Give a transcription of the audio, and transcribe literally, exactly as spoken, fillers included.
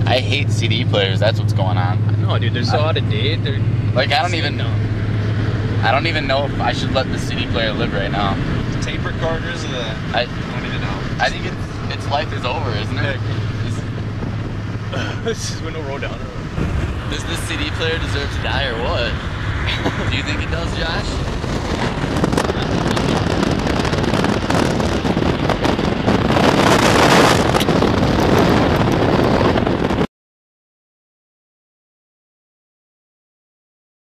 I hate C D players. That's what's going on. No, dude, they're so I, out of date. They're like I don't even know. I don't even know if I should let the C D player live right now. The tape recorders, the I, I don't even know. I think it's its life is over, isn't it? This is Window Road down. Does this C D player deserve to die or what? Do you think it does, Josh?